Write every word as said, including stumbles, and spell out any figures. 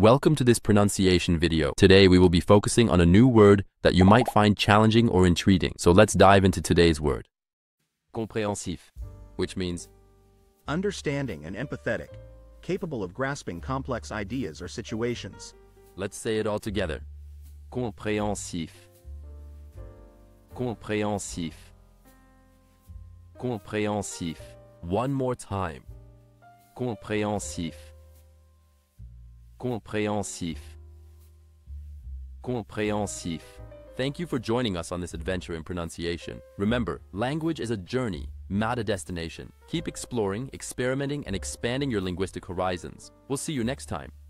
Welcome to this pronunciation video. Today we will be focusing on a new word that you might find challenging or intriguing. So let's dive into today's word. Compréhensif, which means understanding and empathetic, capable of grasping complex ideas or situations. Let's say it all together. Compréhensif. Compréhensif. Compréhensif. One more time. Compréhensif. Compréhensif. Compréhensif. Thank you for joining us on this adventure in pronunciation. Remember, language is a journey, not a destination. Keep exploring, experimenting, and expanding your linguistic horizons. We'll see you next time.